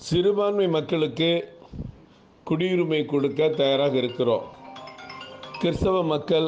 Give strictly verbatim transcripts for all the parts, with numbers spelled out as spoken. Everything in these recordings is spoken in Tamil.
சிறுபான்மை மக்களுக்கு குடியுரிமை கொடுக்க தயாராக இருக்கிறோம். கிறிஸ்தவ மக்கள்,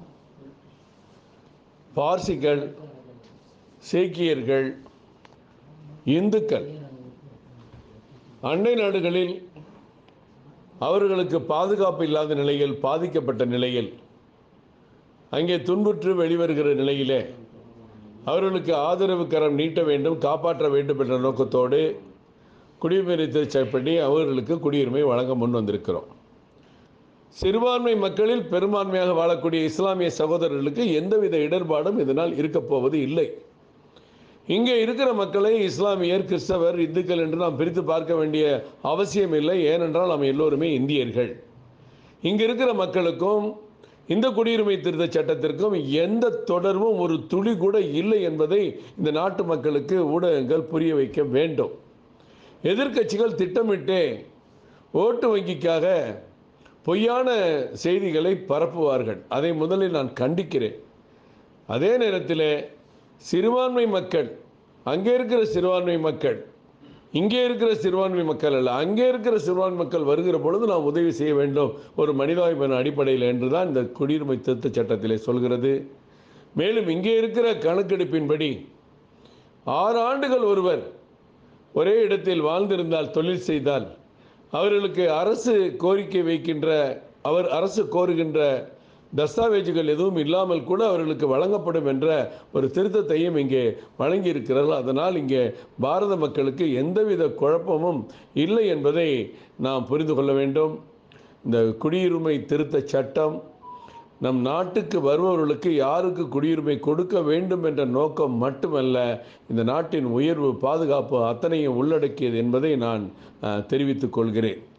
பார்சிகள், சீக்கியர்கள், இந்துக்கள் அண்டை நாடுகளில் அவர்களுக்கு பாதுகாப்பு இல்லாத நிலையில், பாதிக்கப்பட்ட நிலையில், அங்கே துன்புற்று வெளிவருகிற நிலையிலே அவர்களுக்கு ஆதரவு கரம் நீட்ட வேண்டும், காப்பாற்ற வேண்டும் என்ற நோக்கத்தோடு குடியுரிமை திருச்சட்டப்படி அவர்களுக்கு குடியுரிமை வழங்க முன் வந்திருக்கிறோம். சிறுபான்மை மக்களில் பெரும்பான்மையாக வாழக்கூடிய இஸ்லாமிய சகோதரர்களுக்கு எந்தவித இடர்பாடும் இதனால் இருக்கப் போவது இல்லை. இங்கே இருக்கிற மக்களை இஸ்லாமியர், கிறிஸ்தவர், இந்துக்கள் என்று நாம் பிரித்து பார்க்க வேண்டிய அவசியம் இல்லை. ஏனென்றால் நாம் எல்லோருமே இந்தியர்கள். இங்கே இருக்கிற மக்களுக்கும் இந்த குடியுரிமை திருத்த சட்டத்திற்கும் எந்த தொடர்பும் ஒரு துளி கூட இல்லை என்பதை இந்த நாட்டு மக்களுக்கு ஊடகங்கள் புரிய வைக்க வேண்டும். எதிர்க்கட்சிகள் திட்டமிட்டே ஓட்டு வங்கிக்காக பொய்யான செய்திகளை பரப்புவார்கள். அதை முதலில் நான் கண்டிக்கிறேன். அதே நேரத்தில் சிறுபான்மை மக்கள், அங்கே இருக்கிற சிறுபான்மை மக்கள், இங்கே இருக்கிற சிறுபான்மை மக்கள் அல்ல, அங்கே இருக்கிற சிறுபான்மை மக்கள் வருகிற பொழுது நாம் உதவி செய்ய வேண்டும் ஒரு மனிதாபிமான அடிப்படையில் என்று தான் இந்த குடியுரிமை திருத்த சட்டத்திலே சொல்கிறது. மேலும் இங்கே இருக்கிற கணக்கெடுப்பின்படி ஆறு ஆண்டுகள் ஒருவர் ஒரே இடத்தில் வாழ்ந்திருந்தால், தொழில் செய்தால், அவர்களுக்கு அரசு கோரிக்கை வைக்கின்ற, அவர் அரசு கோருகின்ற தஸ்தாவேஜுகள் எதுவும் இல்லாமல் கூட அவர்களுக்கு வழங்கப்படும் என்ற ஒரு திருத்தத்தையும் இங்கே வழங்கியிருக்கிறார்கள். அதனால் இங்கே பாரத மக்களுக்கு எந்தவித குழப்பமும் இல்லை என்பதை நாம் புரிந்து கொள்ள வேண்டும். இந்த குடியுரிமை திருத்த சட்டம் நம் நாட்டுக்கு வருபவர்களுக்கு யாருக்கு குடியுரிமை கொடுக்க வேண்டும் என்ற நோக்கம் மட்டுமல்ல, இந்த நாட்டின் உயர்வு, பாதுகாப்பு அத்தனையும் உள்ளடக்கியது என்பதை நான் தெரிவித்துக் கொள்கிறேன்.